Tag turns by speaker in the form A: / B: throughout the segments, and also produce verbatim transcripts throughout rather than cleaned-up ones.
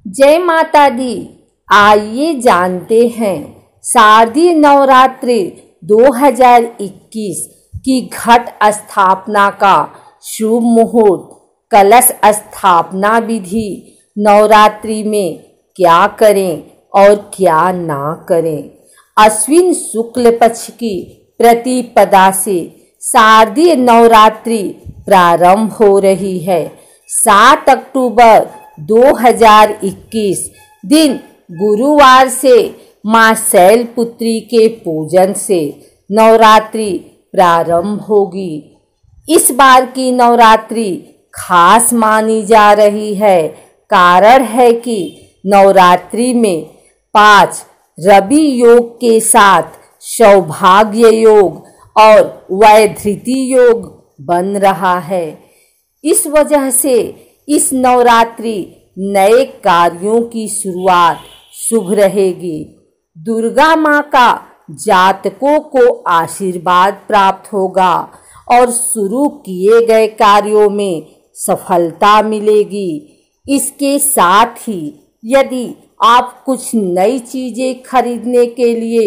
A: जय माता दी। आइए जानते हैं शारदीय नवरात्रि दो हज़ार इक्कीस की घट स्थापना का शुभ मुहूर्त, कलश स्थापना विधि, नवरात्रि में क्या करें और क्या ना करें। अश्विन शुक्ल पक्ष की प्रतिपदा से शारदीय नवरात्रि प्रारंभ हो रही है। सात अक्टूबर दो हज़ार इक्कीस दिन गुरुवार से मां शैलपुत्री के पूजन से नवरात्रि प्रारंभ होगी। इस बार की नवरात्रि खास मानी जा रही है। कारण है कि नवरात्रि में पांच रवि योग के साथ सौभाग्य योग और वैधृति योग बन रहा है। इस वजह से इस नवरात्रि नए कार्यों की शुरुआत शुभ रहेगी। दुर्गा माँ का जातकों को आशीर्वाद प्राप्त होगा और शुरू किए गए कार्यों में सफलता मिलेगी। इसके साथ ही यदि आप कुछ नई चीजें खरीदने के लिए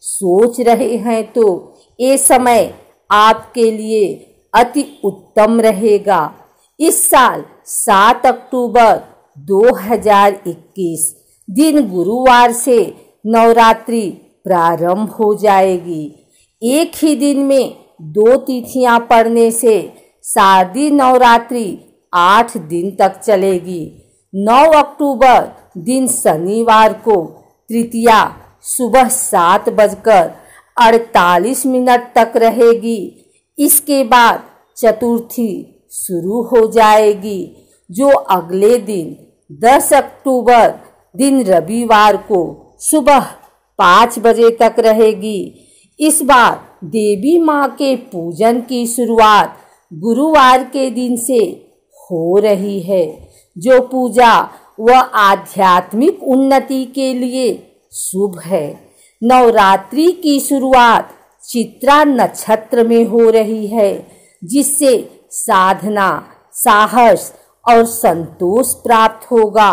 A: सोच रहे हैं तो ये समय आपके लिए अति उत्तम रहेगा। इस साल सात अक्टूबर दो हज़ार इक्कीस दिन गुरुवार से नवरात्रि प्रारंभ हो जाएगी। एक ही दिन में दो तिथियां पड़ने से शारदीय नवरात्रि आठ दिन तक चलेगी। नौ अक्टूबर दिन शनिवार को तृतीया सुबह सात बजकर अड़तालीस मिनट तक रहेगी। इसके बाद चतुर्थी शुरू हो जाएगी, जो अगले दिन दस अक्टूबर दिन रविवार को सुबह पाँच बजे तक रहेगी। इस बार देवी माँ के पूजन की शुरुआत गुरुवार के दिन से हो रही है, जो पूजा व आध्यात्मिक उन्नति के लिए शुभ है। नवरात्रि की शुरुआत चित्रा नक्षत्र में हो रही है, जिससे साधना, साहस और संतोष प्राप्त होगा।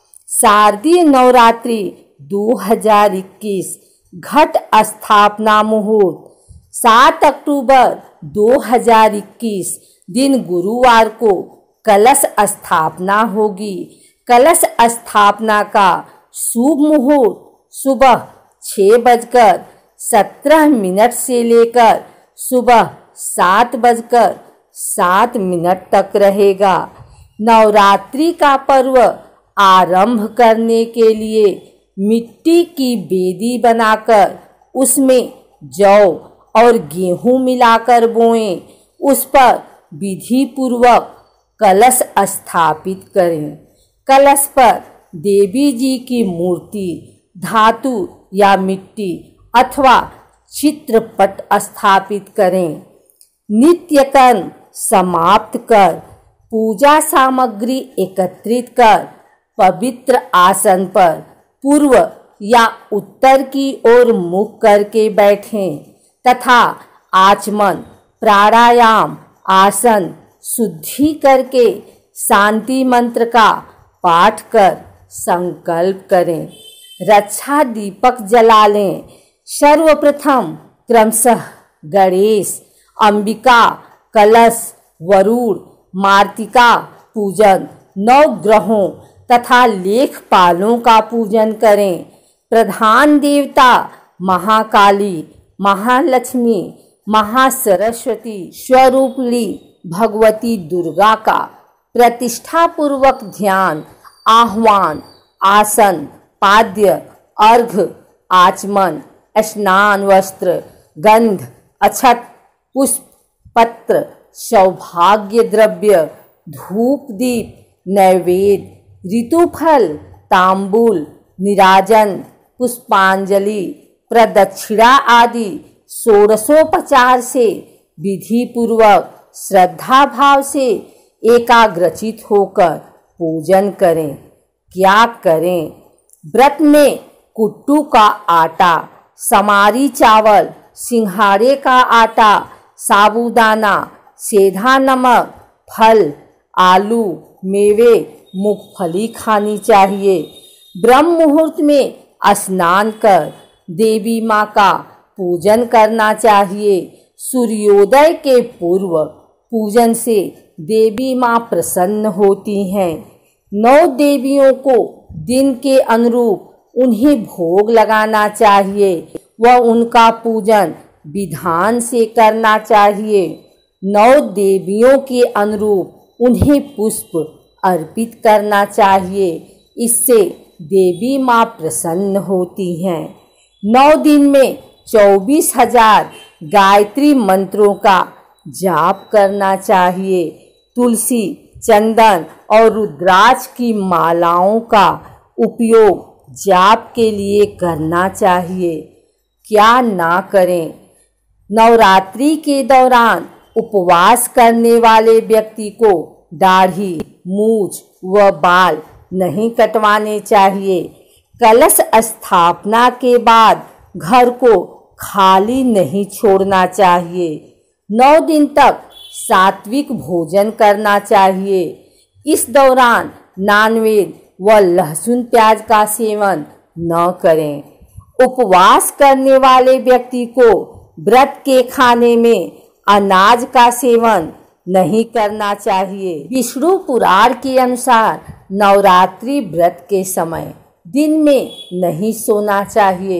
A: शारदीय नवरात्रि दो हज़ार इक्कीस घट स्थापना मुहूर्त सात अक्टूबर दो हज़ार इक्कीस दिन गुरुवार को कलश स्थापना होगी। कलश स्थापना का शुभ मुहूर्त सुबह छः बजकर सत्रह मिनट से लेकर सुबह सात बजकर सात मिनट तक रहेगा। नवरात्रि का पर्व आरंभ करने के लिए मिट्टी की बेदी बनाकर उसमें जौ और गेहूं मिलाकर बोएं। उस पर विधि पूर्वक कलश स्थापित करें। कलश पर देवी जी की मूर्ति, धातु या मिट्टी अथवा चित्रपट स्थापित करें। नित्य कर्म समाप्त कर पूजा सामग्री एकत्रित कर पवित्र आसन पर पूर्व या उत्तर की ओर मुख करके बैठें तथा आचमन, प्राणायाम, आसन शुद्धि करके शांति मंत्र का पाठ कर संकल्प करें। रक्षा दीपक जला लें। सर्वप्रथम क्रमशः गणेश, अंबिका, कलश, वरुण, मार्तिका पूजन, नौ ग्रहों तथा लेखपालों का पूजन करें। प्रधान देवता महाकाली, महालक्ष्मी, महासरस्वती स्वरूपली भगवती दुर्गा का प्रतिष्ठा पूर्वक ध्यान, आह्वान, आसन, पाद्य, अर्घ्य, आचमन, स्नान वस्त्र, गंध, अक्षत, पुष्प, पत्र, सौभाग्य द्रव्य, धूप दीप, नैवेद्य, ऋतुफल, तांबूल, निराजन, पुष्पांजलि, प्रदक्षिणा आदि षोडशोपचार से विधि पूर्वक श्रद्धा भाव से एकाग्रचित होकर पूजन करें। क्या करें? व्रत में कुट्टू का आटा, समारी चावल, सिंघाड़े का आटा, साबूदाना, सेंधा नमक, फल, आलू, मेवे, मूंगफली खानी चाहिए। ब्रह्म मुहूर्त में स्नान कर देवी माँ का पूजन करना चाहिए। सूर्योदय के पूर्व पूजन से देवी माँ प्रसन्न होती हैं। नौ देवियों को दिन के अनुरूप उन्हें भोग लगाना चाहिए व उनका पूजन विधान से करना चाहिए। नौ देवियों के अनुरूप उन्हें पुष्प अर्पित करना चाहिए। इससे देवी माँ प्रसन्न होती हैं। नौ दिन में चौबीस हजार गायत्री मंत्रों का जाप करना चाहिए। तुलसी, चंदन और रुद्राक्ष की मालाओं का उपयोग जाप के लिए करना चाहिए। क्या ना करें? नवरात्रि के दौरान उपवास करने वाले व्यक्ति को दाढ़ी, मूछ व बाल नहीं कटवाने चाहिए। कलश स्थापना के बाद घर को खाली नहीं छोड़ना चाहिए। नौ दिन तक सात्विक भोजन करना चाहिए। इस दौरान नॉनवेज व लहसुन प्याज का सेवन न करें। उपवास करने वाले व्यक्ति को व्रत के खाने में अनाज का सेवन नहीं करना चाहिए। विष्णु पुराण के अनुसार नवरात्रि व्रत के समय दिन में नहीं सोना चाहिए।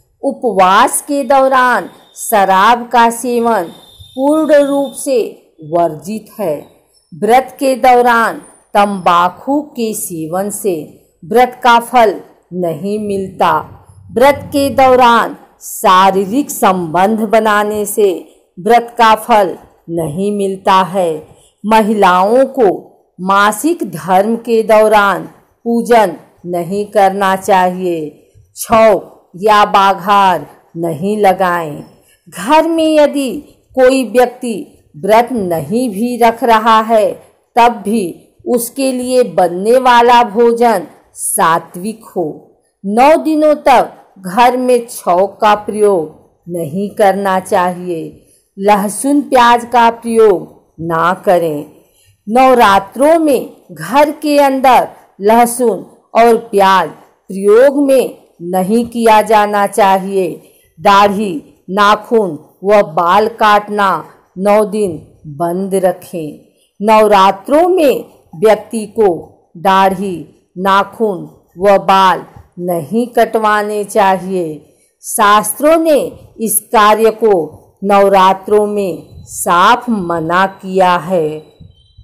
A: उपवास के दौरान शराब का सेवन पूर्ण रूप से वर्जित है। व्रत के दौरान तंबाकू के सेवन से व्रत का फल नहीं मिलता। व्रत के दौरान शारीरिक संबंध बनाने से व्रत का फल नहीं मिलता है। महिलाओं को मासिक धर्म के दौरान पूजन नहीं करना चाहिए। छौक या बाघार नहीं लगाएं। घर में यदि कोई व्यक्ति व्रत नहीं भी रख रहा है तब भी उसके लिए बनने वाला भोजन सात्विक हो। नौ दिनों तक घर में छौक का प्रयोग नहीं करना चाहिए। लहसुन प्याज का प्रयोग ना करें। नवरात्रों में घर के अंदर लहसुन और प्याज प्रयोग में नहीं किया जाना चाहिए। दाढ़ी, नाखून व बाल काटना नौ दिन बंद रखें। नवरात्रों में व्यक्ति को दाढ़ी, नाखून व बाल नहीं कटवाने चाहिए। शास्त्रों ने इस कार्य को नवरात्रों में साफ मना किया है।